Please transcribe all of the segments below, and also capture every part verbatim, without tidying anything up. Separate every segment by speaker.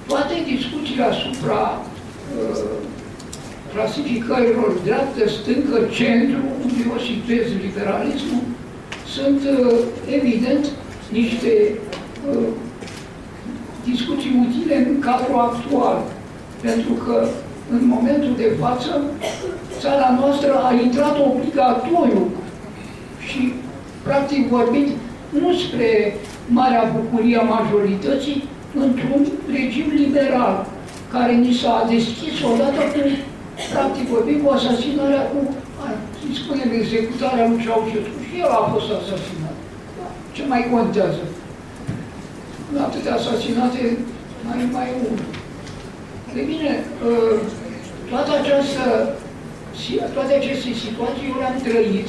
Speaker 1: toate discuțiile asupra uh, clasificărilor dreaptă, stâncă, centru, unde eu situez liberalismul, sunt uh, evident niște uh, discuții utile în cadrul actual. Pentru că în momentul de față, țara noastră a intrat obligatoriu și, practic vorbind, nu spre marea bucurie a majorității, într-un regim liberal, care ni s-a deschis odată cu, practic vorbind, cu asasinarea, cu, să spunem, executarea lui Ceaușescu. Și el a fost asasinat. Ce mai contează? În atâtea asasinate, mai mai unul. De bine, toată această, toate aceste situații eu le-am trăit.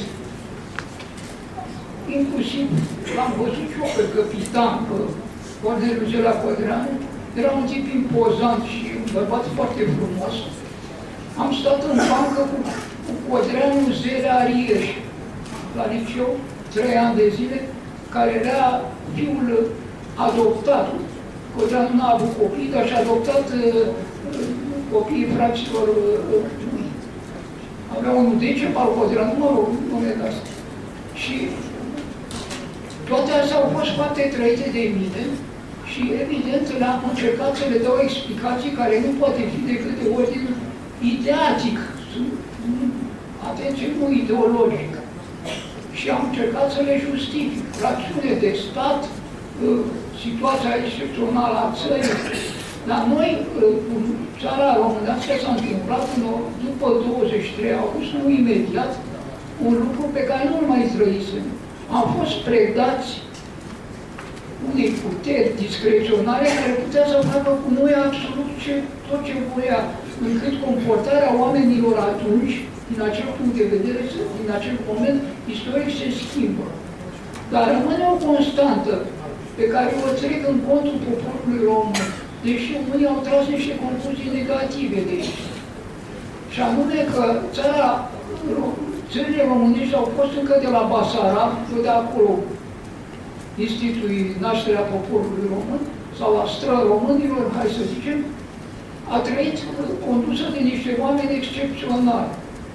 Speaker 1: Inclusiv l-am văzut și eu pe capitan, pe Corneliu Zela Codreanu. Era un tip impozant și un bărbat foarte frumos. Am stat în bancă cu, cu Codreanu Zela Arieș, la liceu, trei ani de zile, care era fiul adoptat. Codreanu n-a avut copii, dar și-a adoptat uh, copiii fraților lui. Uh, Avea unul de ce, al Codreanu, mă rog, numele asta. Și toate astea au fost foarte trăite de mine și, evident, le-am încercat să le dau explicații care nu poate fi decât de ordin ideatic, atenție, nu ideologic. Și am încercat să le justific. Rațiune de stat, situația excepțională a țării. Dar noi, în țara românească, s-a întâmplat după douăzeci și trei august, nu imediat, un lucru pe care nu-l mai trăisem. Am fost predați unei puteri discreționare care putea să facă cu noi absolut ce, tot ce voia, încât comportarea oamenilor atunci, din acel punct de vedere, din acel moment istoric, se schimbă. Dar rămâne o constantă pe care o trec în contul poporului român, deși unii au tras niște concluzii negative de aici. Și anume că țara, țările românești au fost încă de la Basarab, de acolo institui nașterea poporului român, sau la stră românilor, hai să zicem, a trăit condusă de niște oameni excepționali.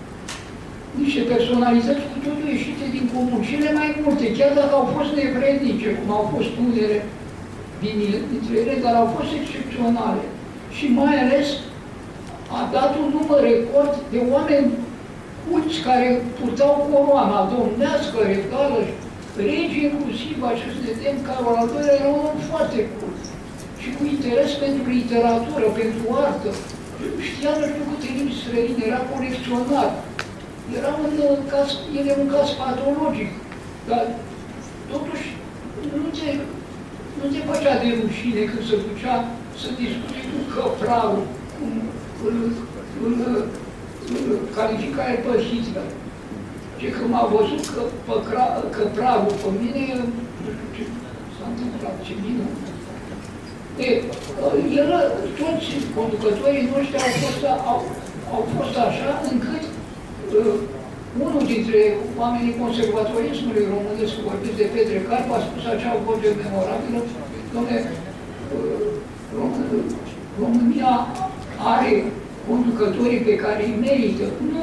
Speaker 1: Niște personalități cu totul ieșite din comun. Cele mai multe, chiar dacă au fost nevrednice, cum au fost unele dintre ele, dar au fost excepționale. Și mai ales a dat un număr record de oameni culți care purtau coroana domnească, regală, regii inclusiv, acest vedem, Carol al doilea era un om foarte cult și cu interes pentru literatură, pentru artă. Știa nu știu câte limbi străine, era colecționar. Era un caz, el e un caz patologic, dar totuși nu te, nu te făcea de rușine când se ducea să discute cu Căprarul, cum îl, îl, îl califica el pe Hitler. Ce că m-a văzut că, Căprarul pe mine, nu știu ce s-a întâmplat, ce bine. E, el, toți conducătorii noștri au fost, au, au fost așa încât Uh, unul dintre oamenii conservatorismului românesc, vorbesc de Petre Carp, a spus acea voce memorabilă, dom'le, uh, Rom România are conducătorii pe care îi merită. Nu!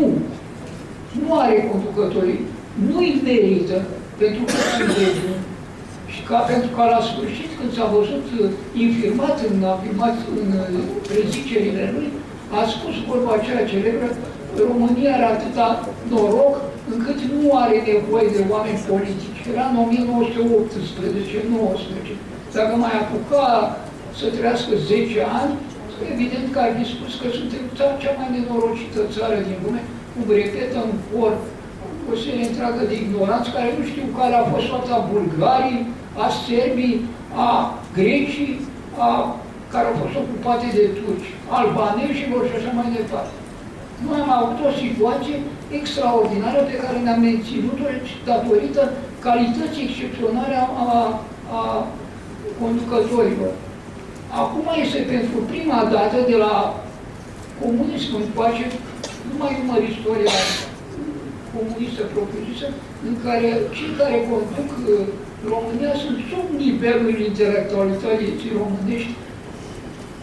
Speaker 1: Nu are conducătorii. Nu îi merită, pentru că sunt de bun. Și ca, pentru că la sfârșit, când s-a văzut uh, infirmat în, afirmat în uh, prezicerile lui, a spus vorba aceea celebră: România are atâta noroc încât nu are nevoie de oameni politici. Era în o mie nouă sute optsprezece nouăsprezece. Dacă mai apuca să trăiască zece ani, evident că ar fi spus că suntem cea mai nenorocită țară din lume, cum repetă în cor o serie întreagă de ignoranți care nu știu care a fost soarta bulgarii, a serbii, a grecii, a, care au fost ocupate de turci, albanezilor și așa mai departe. Noi am avut o situație extraordinară pe care ne-am menținut-o datorită calității excepționale a, a, a conducătorilor. Acum este pentru prima dată de la comunism încoace, nu mai număr istoria comunistă propriu-zisă, în care cei care conduc România sunt sub nivelul intelectualității românești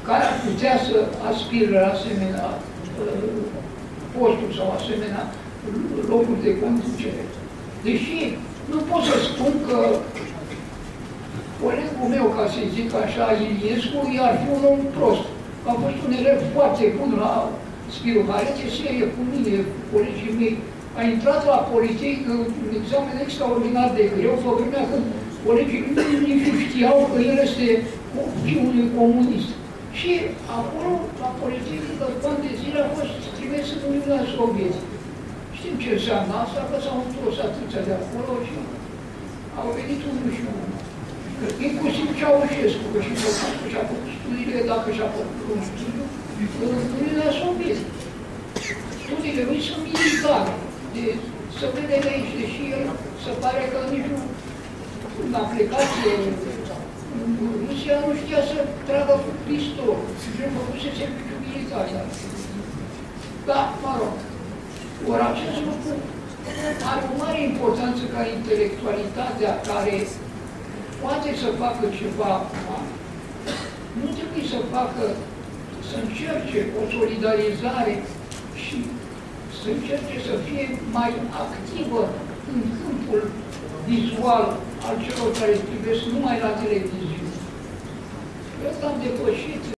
Speaker 1: care ar putea să aspire la asemenea uh, posturi sau asemenea locuri de conducere. Deși nu pot să spun că colegul meu, ca să zic așa, Iliescu, i-ar fi un om prost. A fost un elev foarte bun la Spiru Halete, serie cu mine, colegii mei. A intrat la Politehnic un examen extraordinar de greu, pe vremea când colegii nici nu știau că el este fiul unui comunist. Și acolo, la Politehnică, ani de zile a fost trimis în Uniunea Sovietică. Știm ce înseamnă asta, că s-au întors atâția de acolo și au venit unul și unul. Inclusiv Ceaușescu, că și Ceaușescu și-a făcut studiile, dacă și-a făcut un studiu, în Uniunea Sovietică. Studiile lui sunt militare. De, să vedem aici, deși el se pare că nici nu, în aplicație, în Rusia nu știa să tragă cu pistol. Și nu făcuse serviciu militar. Da, mă rog. Ori acest lucru are o mare importanță ca intelectualitatea care poate să facă ceva acum. Nu trebuie să facă, să încerce o solidarizare și să încerce să fie mai activă în câmpul vizual al celor care privesc numai la televiziune. Eu am depășit